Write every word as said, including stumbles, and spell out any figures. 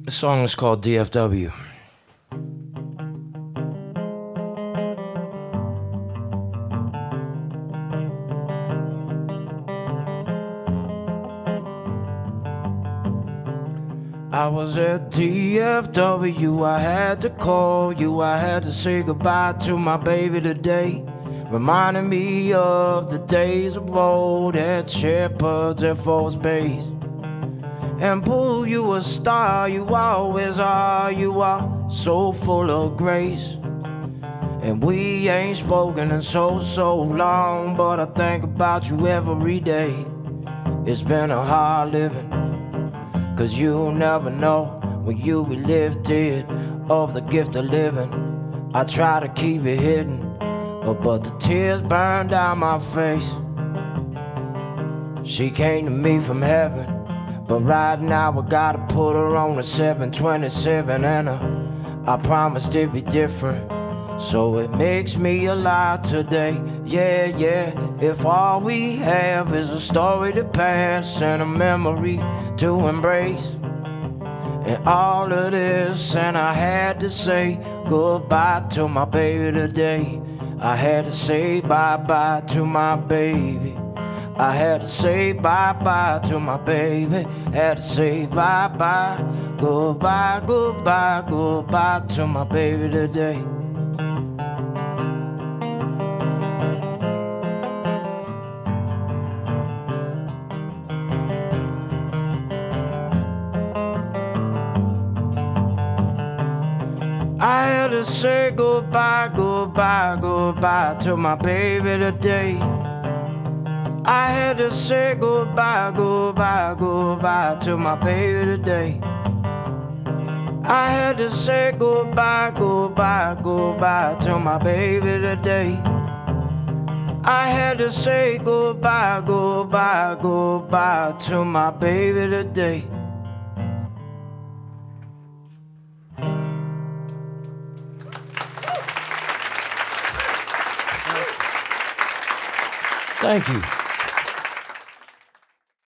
This song is called D F W. I was at D F W, I had to call you, I had to say goodbye to my baby today. Reminding me of the days of old at Shepherd's Air Force Base. And boo, you a star, you always are, you are so full of grace. And we ain't spoken in so, so long, but I think about you every day. It's been a hard living, cause you never know when you be lifted of the gift of living. I try to keep it hidden, but the tears burn down my face. She came to me from heaven, but right now I gotta put her on a seven twenty-seven, and uh, I promised it'd be different. So it makes me alive today, yeah, yeah. If all we have is a story to pass and a memory to embrace, and all of this, and I had to say goodbye to my baby today. I had to say bye-bye to my baby. I had to say bye-bye to my baby. Had to say bye-bye, goodbye, goodbye, goodbye to my baby today. I had to say goodbye, goodbye, goodbye to my baby today. I had to say goodbye, goodbye, goodbye to my baby today. I had to say goodbye, goodbye, goodbye to my baby today. I had to say goodbye, goodbye, goodbye to my baby today. Thank you.